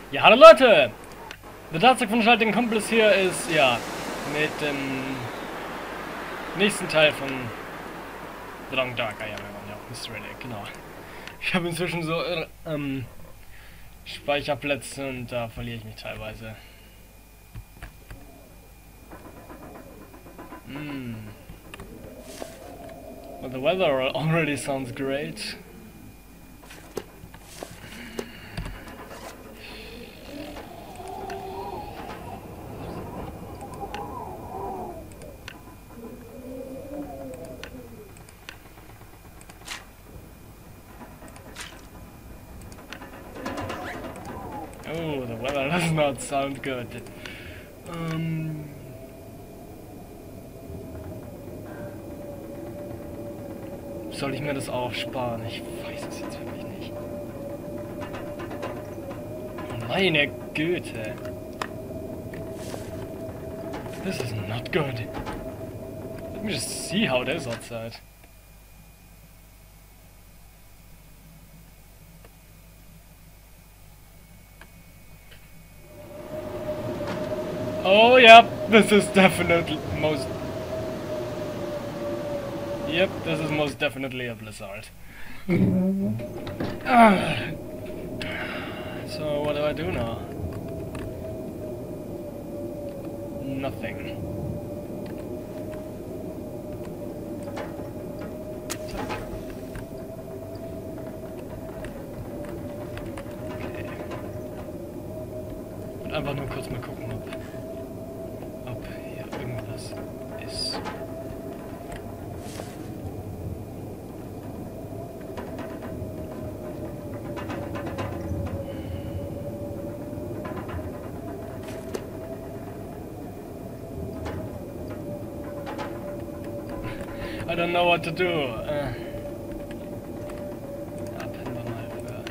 Ja, hallo Leute! Der Tatsache von Schalting Accomplice hier ist, ja, mit dem nächsten Teil von The Long Dark. Ah ja, Mr. Relic, genau. Ich habe inzwischen so Speicherplätze und da verliere ich mich teilweise. But the weather already sounds great. Oh, the weather does not sound good. Soll ich mir das aufsparen? Ich weiß es jetzt wirklich nicht. Meine Güte. This is not good. Let me just see how it is outside. Oh, yep, this is definitely most... Yep, this is most definitely a blizzard. So, what do I do now? Nothing. Okay. Und einfach nur kurz mal gucken, ob hier irgendwas ist. I don't know what to do. Abhängen wir mal für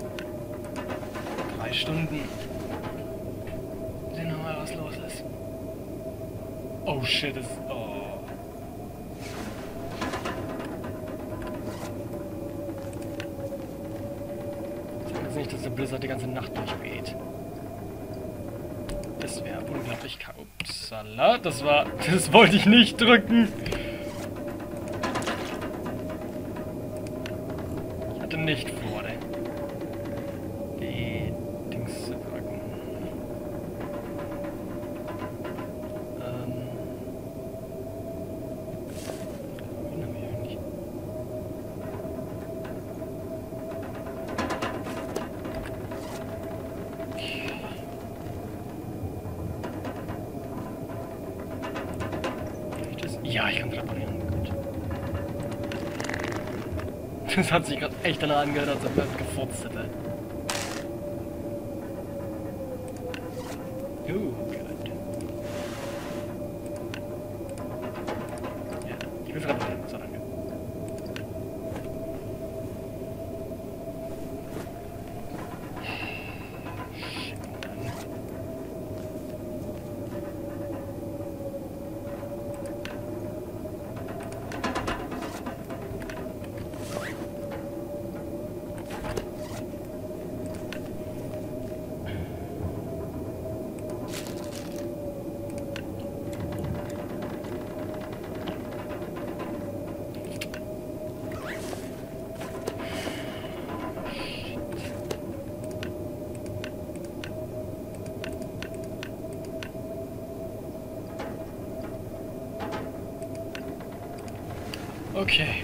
3 Stunden. Sehen wir mal, was los ist. Oh shit, ist... Oh. Sag jetzt nicht, dass der Blizzard die ganze Nacht durchgeht. Das wäre unglaublich... Upsala, das wollte ich nicht drücken. Nicht vor, die Dings zu drücken. Wen haben wir eigentlich? Kann ich das? Ja, ich kann reparieren. Gut. Das hat sich gerade echt danach angehört, als ob er gefurzt hätte. Gut. Ja, ich will es reparieren, so danke. Okay.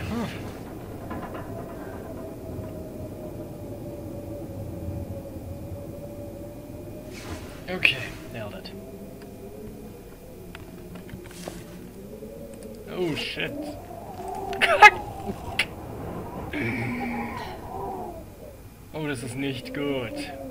Okay, nailed it. Oh shit. Oh, das ist nicht gut.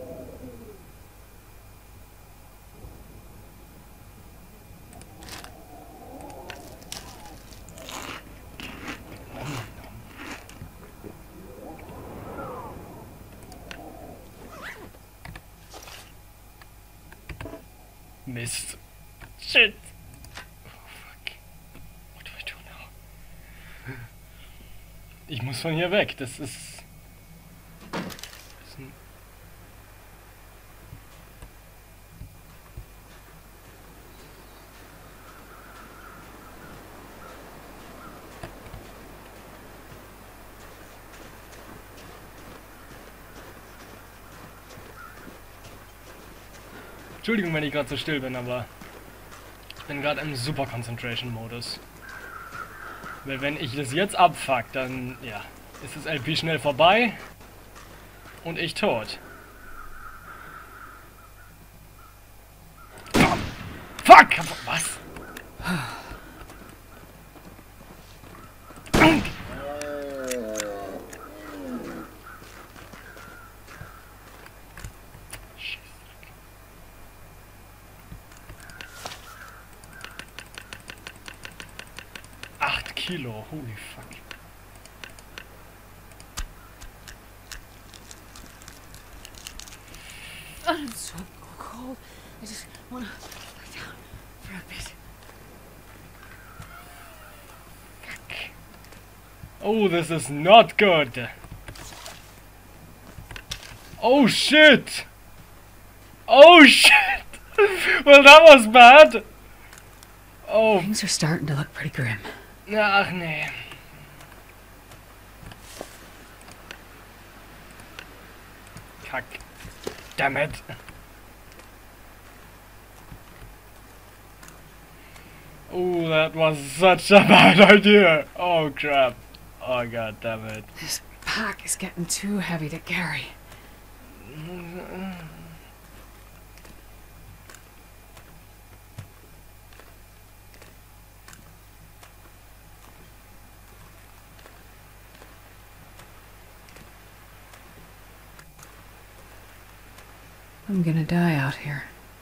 Mist. Shit. Oh, fuck. What do I do now? Ich muss von hier weg. Das ist... Entschuldigung, wenn ich gerade so still bin, aber ich bin gerade im Super Concentration Modus. Weil wenn ich das jetzt abfuck, dann, ja, ist das LP schnell vorbei und ich tot. Oh, fuck! Was? Kilo, holy fuck. I'm so cold. I just wanna lie down for a bit. Fuck. Oh, this is not good. Oh shit! Oh shit! Well, that was bad. Oh. Things are starting to look pretty grim. Ach nee. Kack. Damn it. Oh, that was such a bad idea. Oh crap. Oh god damn it. This pack is getting too heavy to carry. I'm gonna die out here.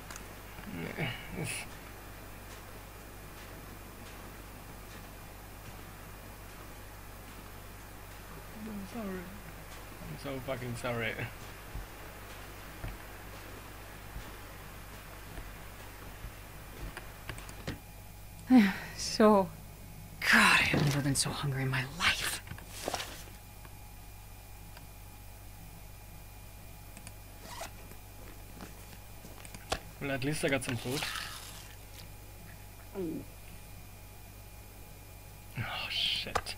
I'm sorry. I'm so fucking sorry. So... God, I've never been so hungry in my life. Well, at least I got some food. Oh shit.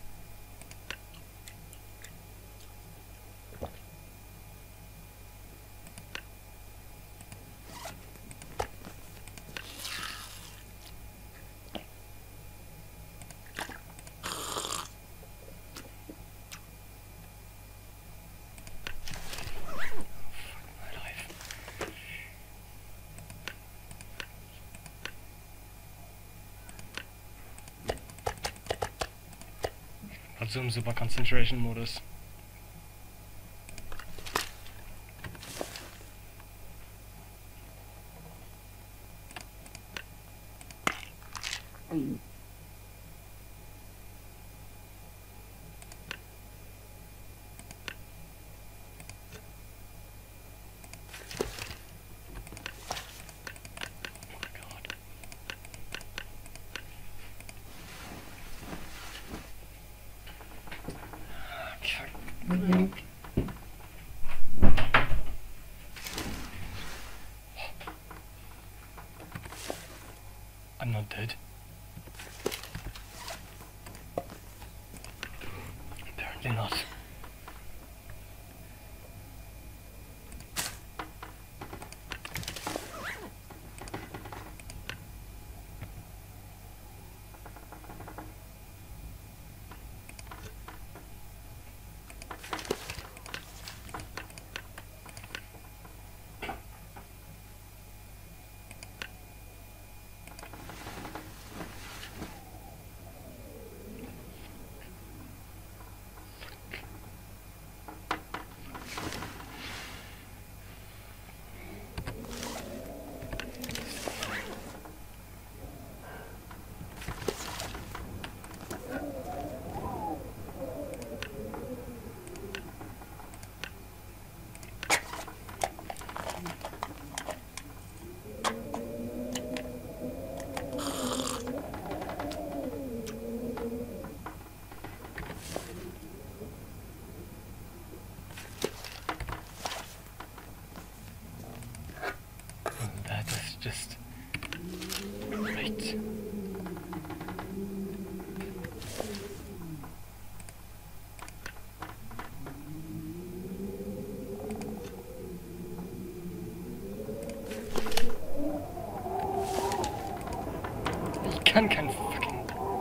Also im Super Concentration Modus. I'm not dead. Apparently not. That is just great. kann kein fucking...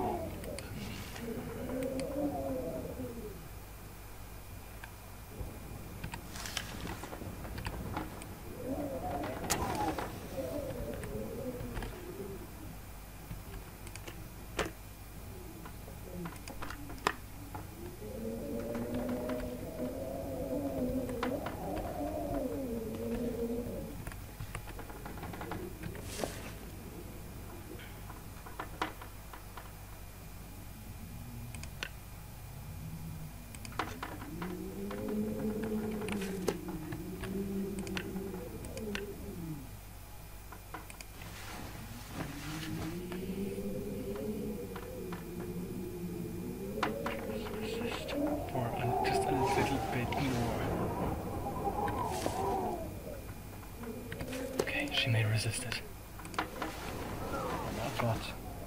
Just a little bit more. Okay, she may resist it. Oh God.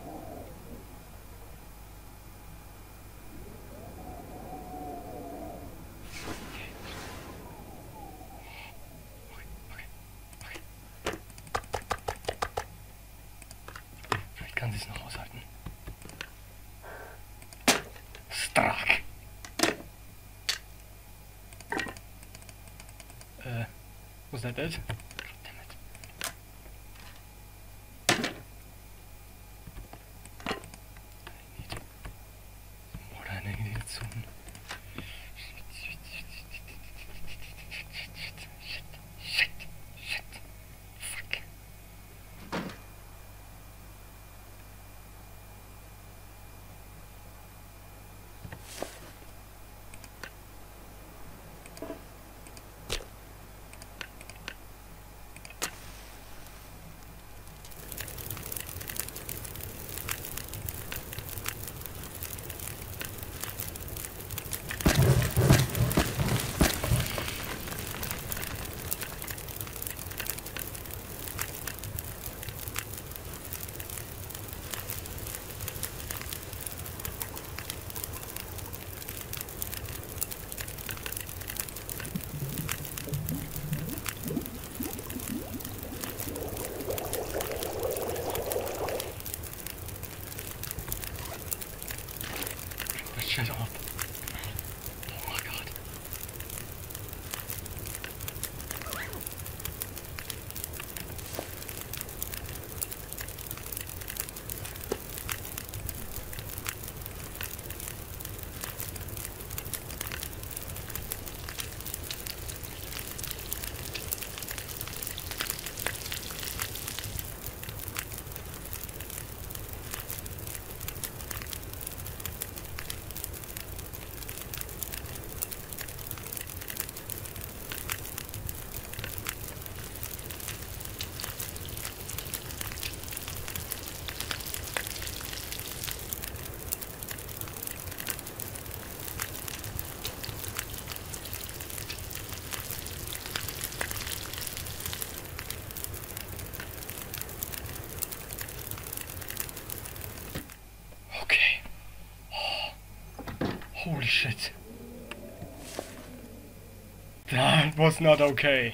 Vielleicht kann sie es noch aushalten. Stark! Was that it? God damn it. I need more than I needed soon. Shit. Fuck. Shut up. Oh my God. Okay. Holy shit. That was not okay.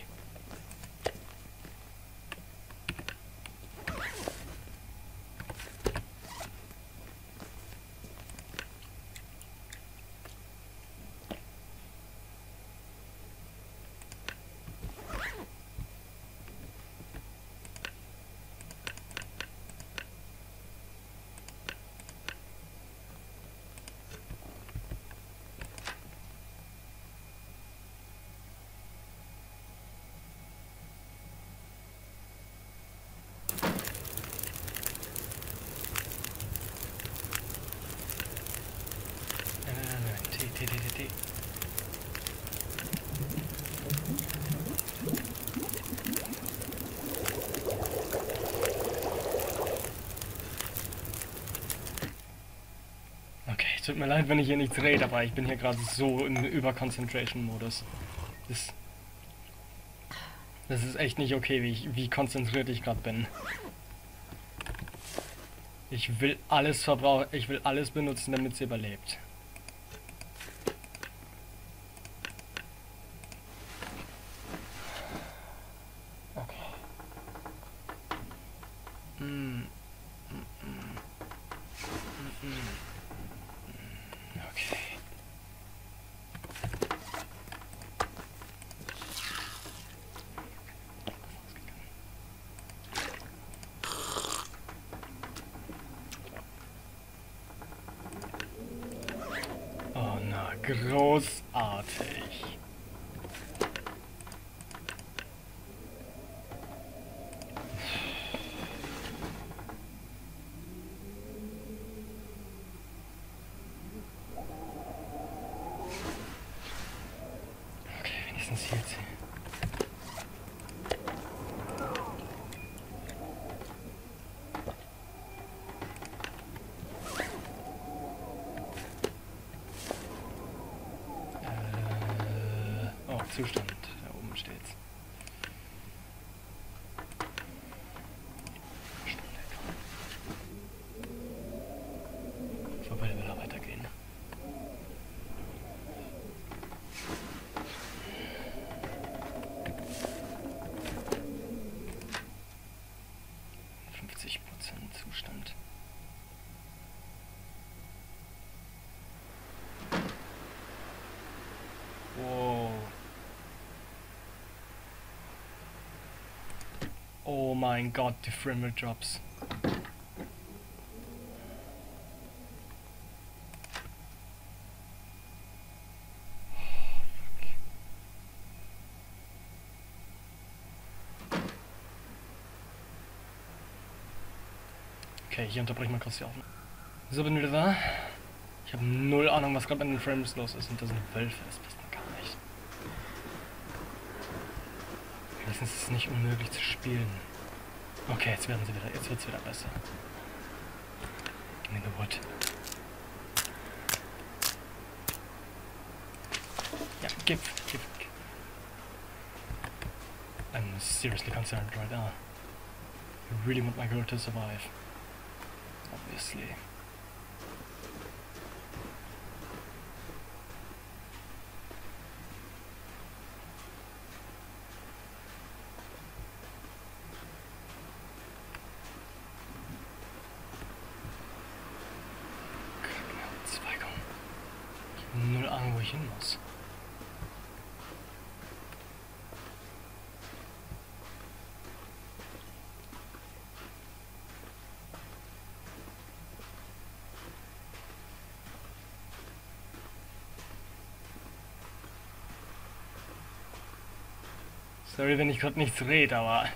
T. Okay, tut mir leid, wenn ich hier nichts rede, aber ich bin hier gerade so im Über-Concentration-Modus. Das ist echt nicht okay, wie konzentriert ich gerade bin. Ich will alles verbrauchen, ich will alles benutzen, damit sie überlebt. Okay. großartig. Okay, wenigstens hielt sie. Oh, Zustand. Da oben steht's. So will er weitergehen. Zustand. Wow. Oh mein Gott, die Framerate Drops. Okay, hier unterbreche ich mal kurz die Aufnahme. So, bin wieder da. Ich habe null Ahnung, was gerade mit den Frames los ist. Und das sind Wölfe, das passt mir gar nicht. Wenigstens ist es nicht unmöglich zu spielen. Okay, jetzt wird es wieder besser. In the wood. Ja, give. I'm seriously concerned right now. I really want my girl to survive. Obviously. Zweigung. Ich habe null Ahnung, wo ich hin muss. Sorry, wenn ich gerade nichts rede, aber...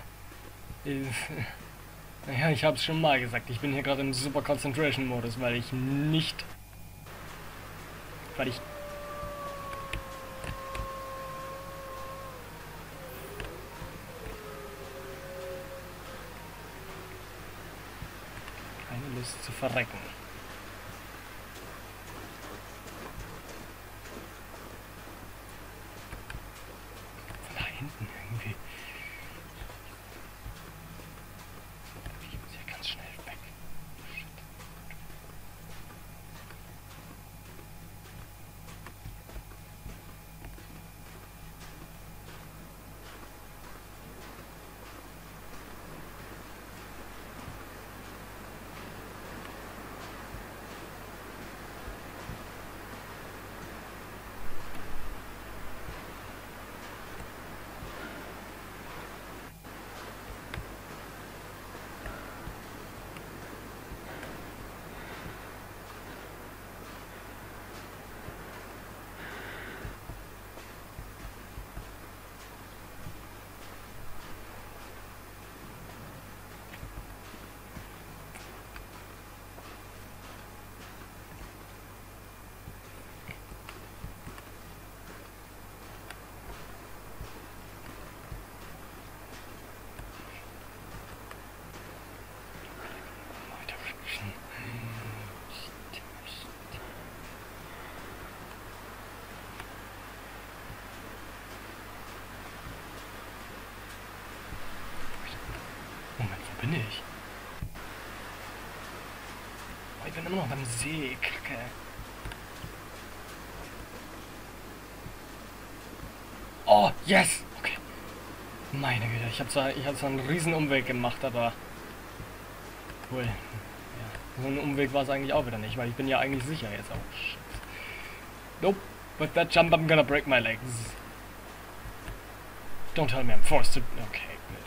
Naja, ich habe es schon mal gesagt, ich bin hier gerade im Super Concentration Modus, weil ich keine Lust zu verrecken. Von da hinten irgendwie. Ich muss hier ganz schnell weg. Shit. Moment, wo bin ich? Oh, ich bin immer noch beim See, Kacke. Oh, yes! Okay. Meine Güte, ich hab zwar einen riesen Umweg gemacht, aber... Cool. Ja, so ein Umweg war es eigentlich auch wieder nicht, weil ich bin ja eigentlich sicher jetzt auch. Shit. Nope. With that jump I'm gonna break my legs. Don't tell me I'm forced to... Okay, good.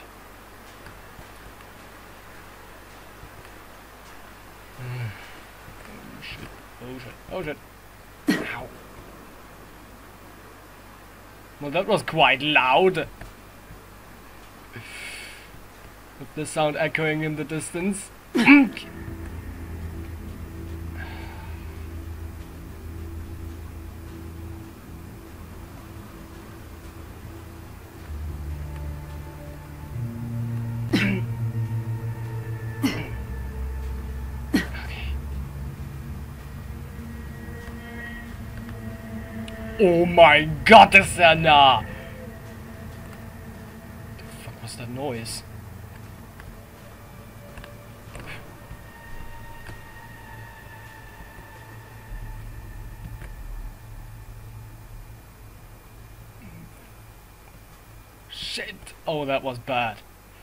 Oh shit. Oh shit. Oh shit. Ow. Well, that was quite loud. With the sound echoing in the distance. Oh mein Gott, ist er nah! What the fuck was that noise? Shit! Oh, that was bad.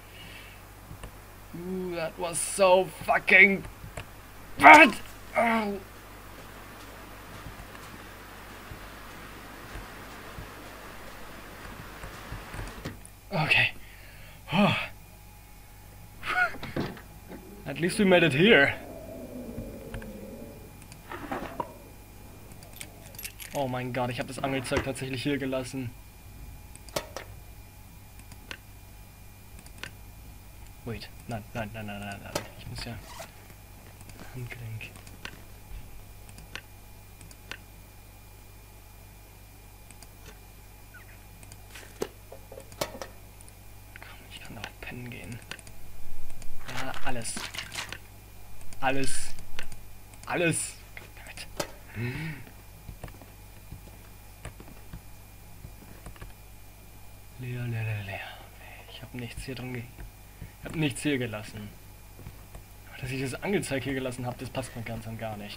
Ooh, that was so fucking bad! Oh. Okay. At least we made it here. Oh mein Gott, ich habe das Angelzeug tatsächlich hier gelassen. Wait, nein. Ich muss ja... Handgelenk. Ich kann auch pennen gehen. Ja, alles. Alles. Leer. Ich habe nichts hier drin Ich habe nichts hier gelassen. Dass ich das Angelzeig hier gelassen habe, das passt mir ganz und gar nicht.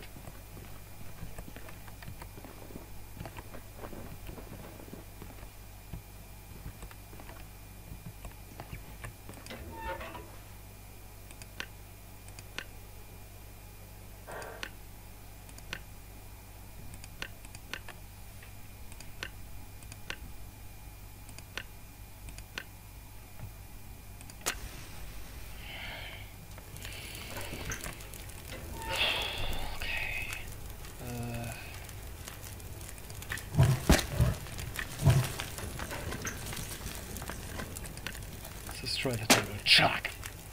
Destroy the table. Chuck!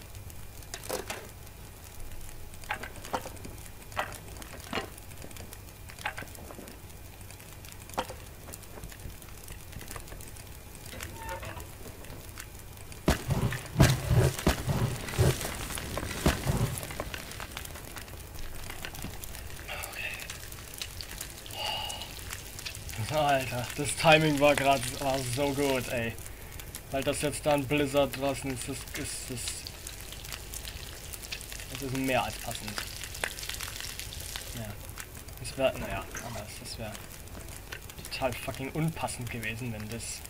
Alter, das Timing war gerade so gut, ey. Weil das jetzt dann Blizzard draußen ist, das ist mehr als passend. Ja. Das wäre, naja, anders. Das wäre total fucking unpassend gewesen, wenn das...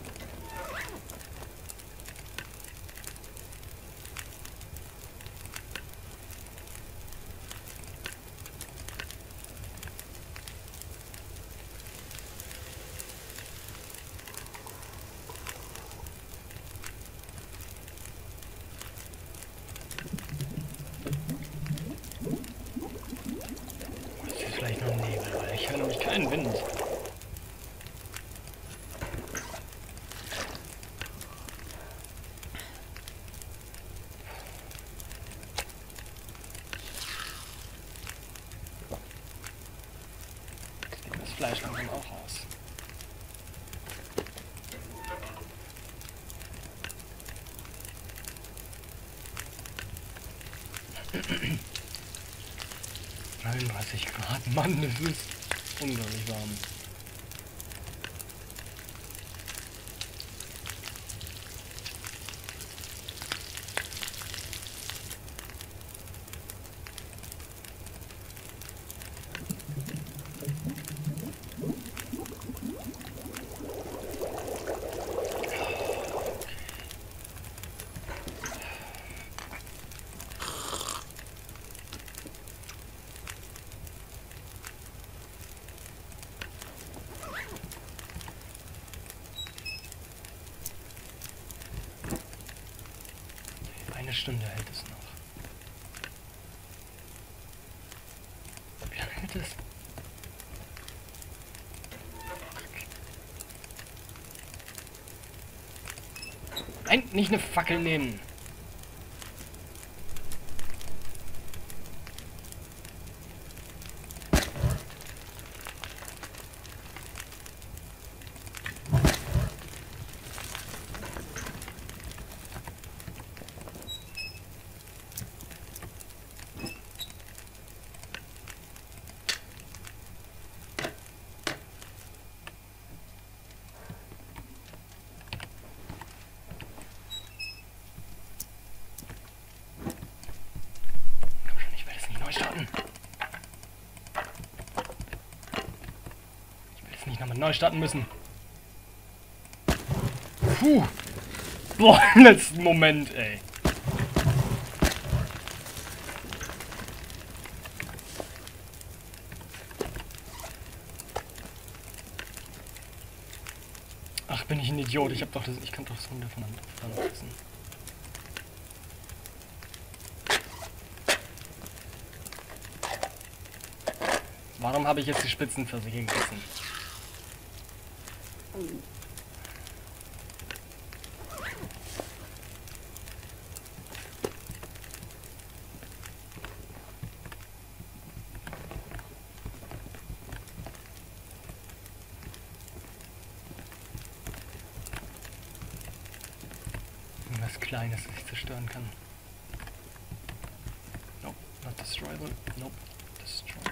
Vielleicht noch Nebel, weil ich höre nämlich keinen Wind. Jetzt geht das Fleisch langsam auch aus. Grad, Mann, das ist unglaublich warm. Eine Stunde hält es noch. Wie lange hält es? Nein, nicht eine Fackel nehmen. Nicht nochmal neu starten müssen. Puh. Boah, im letzten Moment, ey. Ach, bin ich ein Idiot. Ich kann doch das Hunde voneinander essen. Warum habe ich jetzt die Spitzenpfirsiche gegessen? Was Kleines, das ich zerstören kann. Nope, not destroyable. Nope, destroyable.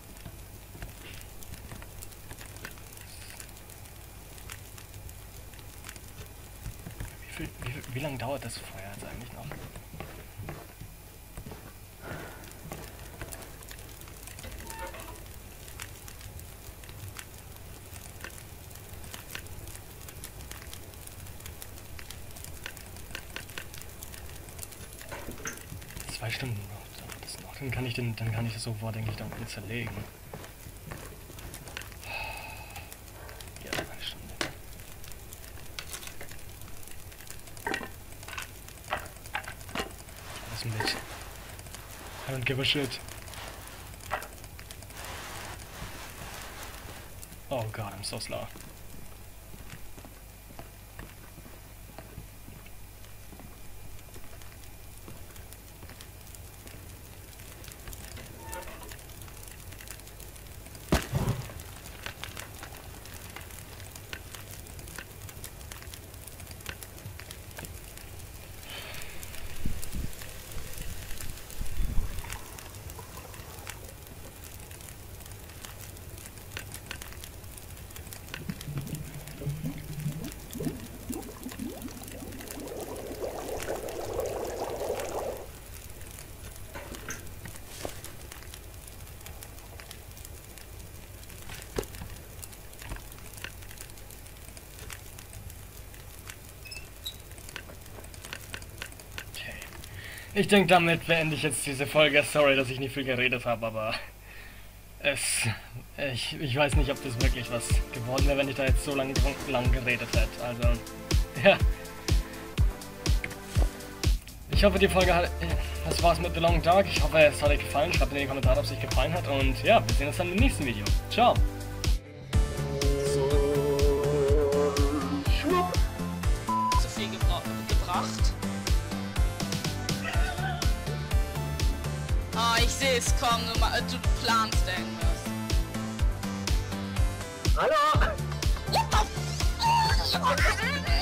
Wie lange dauert das Feuer jetzt eigentlich noch? Zwei Stunden noch. Das noch. Dann kann ich das sofort, denke ich, da unten zerlegen. Ja, eine Stunde. Alles mit. I don't give a shit. Oh god, I'm so slow. Ich denke, damit beende ich jetzt diese Folge. Sorry, dass ich nicht viel geredet habe, aber ich weiß nicht, ob das wirklich was geworden wäre, wenn ich da jetzt so lang geredet hätte. Also, ja. Ich hoffe, die Folge hat... Das war's mit The Long Dark. Ich hoffe, es hat euch gefallen. Schreibt in die Kommentare, ob es euch gefallen hat. Und ja, wir sehen uns dann im nächsten Video. Ciao. So viel gebracht. Oh, ich sehe es kommen, du planst irgendwas. Hallo! What the f